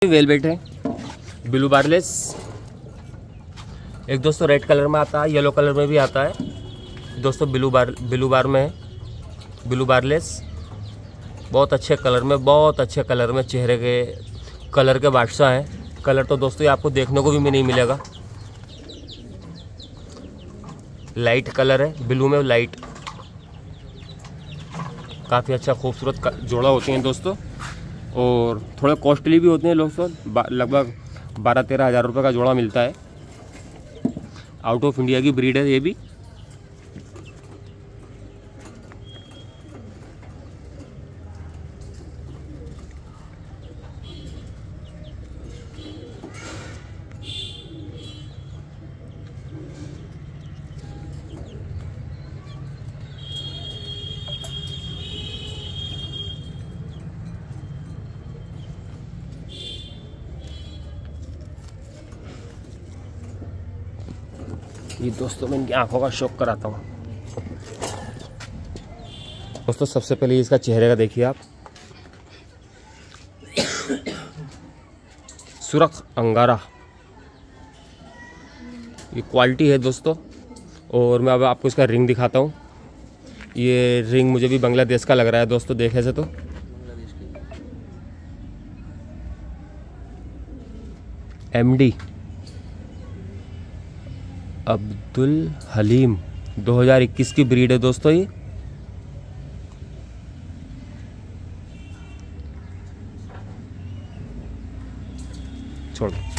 Velvet है, blue barless. एक दोस्तों रेड कलर में आता है, येलो कलर में भी आता है दोस्तों। ब्लू बार में है, ब्लू बारलेस। बहुत अच्छे कलर में, बहुत अच्छे कलर में, चेहरे के कलर के बादशाह हैं। कलर तो दोस्तों ये आपको देखने को भी नहीं मिलेगा। लाइट कलर है, ब्लू में लाइट। काफ़ी अच्छा खूबसूरत जोड़ा होते हैं दोस्तों, और थोड़े कॉस्टली भी होते हैं दोस्तों। लगभग 12-13 हज़ार रुपये का जोड़ा मिलता है। आउट ऑफ इंडिया की ब्रीड है ये भी। ये दोस्तों मैं इनकी आंखों का शौक कराता हूँ दोस्तों। सबसे पहले इसका चेहरे का देखिए आप, सुरख अंगारा, ये क्वालिटी है दोस्तों। और मैं अब आपको इसका रिंग दिखाता हूँ। ये रिंग मुझे भी बांग्लादेश का लग रहा है दोस्तों, देखे से तो। एमडी अब्दुल हलीम, 2021 की ब्रीड है दोस्तों ये। छोड़ दो।